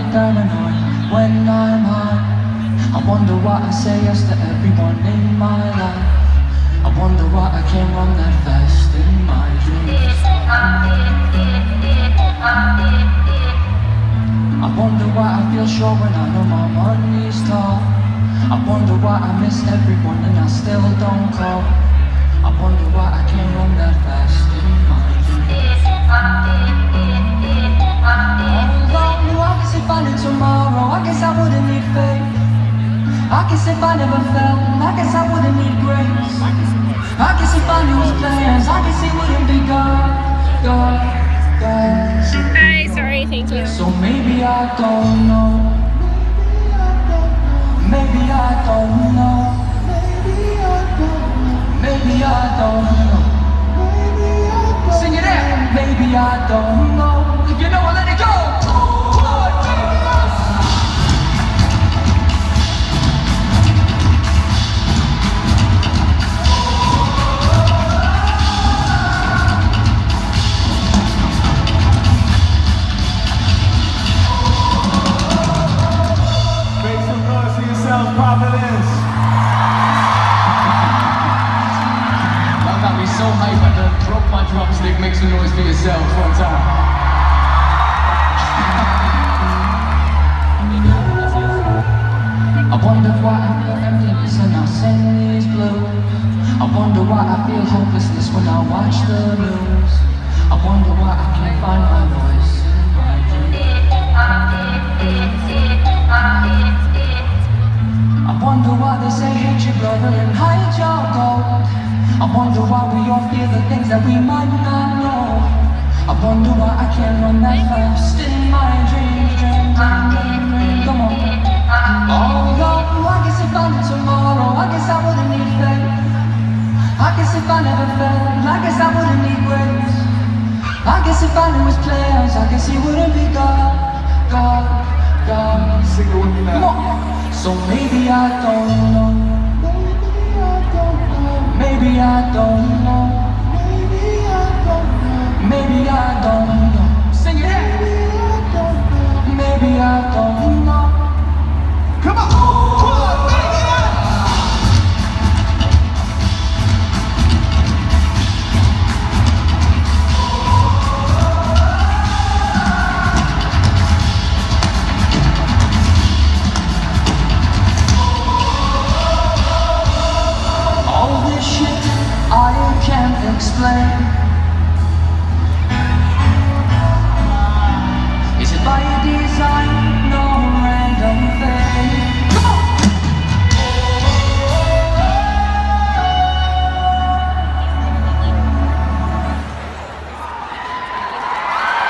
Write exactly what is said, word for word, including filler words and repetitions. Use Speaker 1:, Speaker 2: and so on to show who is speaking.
Speaker 1: get paranoid when I'm high. I wonder why I say yes to everyone in my life. I wonder why I can't run that fast in my dreams. I wonder why I feel sure when I know my money's tall. I wonder why I miss everyone and I still don't call. I wonder why I can't run that fast in my dreams. Oh, I guess if I knew tomorrow, I guess I wouldn't need faith. I guess if I never fell, I guess I wouldn't need grace. I guess if I knew his plans, I guess he wouldn't be God, God, God.
Speaker 2: Alright, sorry, thank you.
Speaker 1: So maybe I don't know. Maybe I don't know. Maybe I don't know. Sing it out. Maybe I don't know. If you know it, let it go. So hype, I done broke my drumstick. Make some noise for yourselves one time. I wonder why I feel emptiness and I sing these blues. I wonder why I feel hopelessness when I watch the news. I wonder why I can't find my voice.